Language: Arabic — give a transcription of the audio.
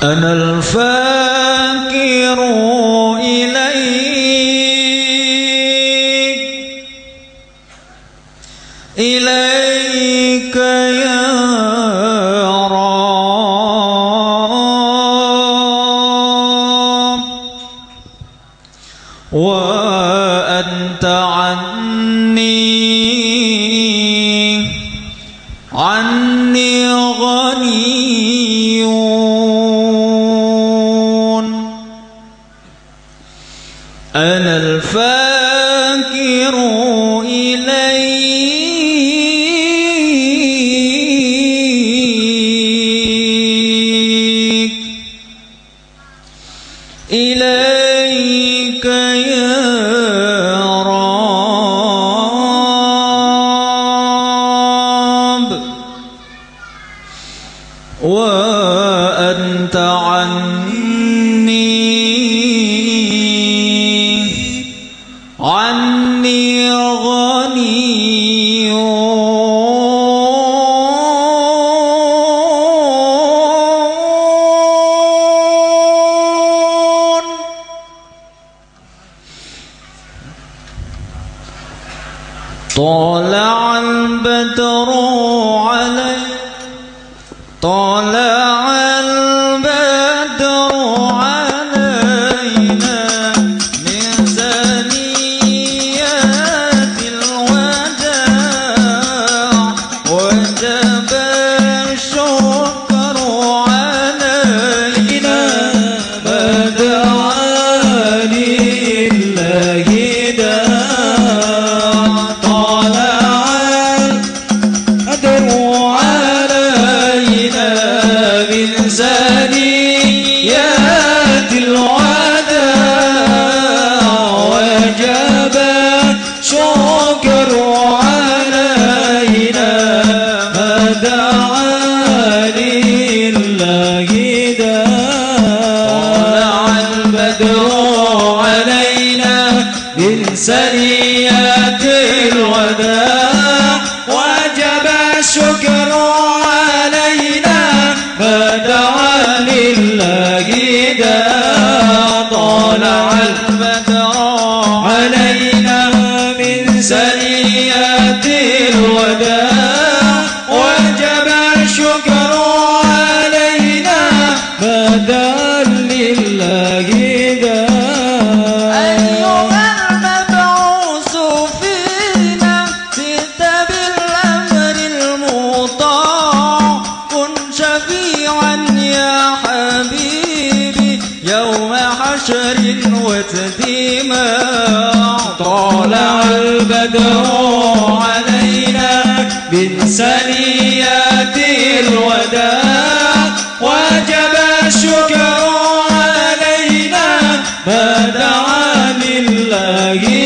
أنا الفاكر إليك يا رب، وأنت عني غني. أنا الفاكر إليك يا رب، وأنت عني غني. طلع البدر علينا من ثنيات الوداع، وجب الشكر علينا ما دعا لله داع. طلع البدر علينا من ثنيات الوداع، وجب الشكر علينا ما دعا لله داع. طلع البدر علينا من ثنيات الوداع، وجب الشكر علينا ما دعا لله داع. طلع البدر علينا من ثنيات الوداع، وجب الشكر علينا ما دعا لله داع. أيها المبعوث فينا جئت بالأمر المطاع، كن شفيعا يا حبيبي يوم حشر وتديماع. طلع البدر علينا من ثنيات الوداع، وجب الشكر علينا ما دعا لله